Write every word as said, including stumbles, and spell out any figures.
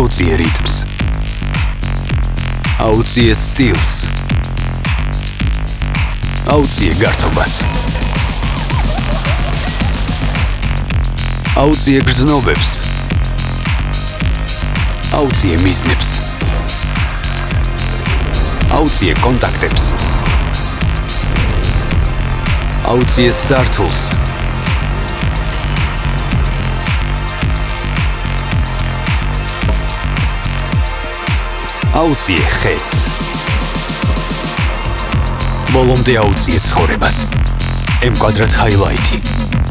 აუწიე რიტმს, აუწიე სტილს, აუწიე გართობას, აუწიე გრძნობებს, აუწიე მიზნებს, აუწიე კონტაქტებს, აუწიე სართულს, აუწიე ხეთს, ბოლომდე აუწიე ცხოვრებას, M კვადრატ ჰაილაითი.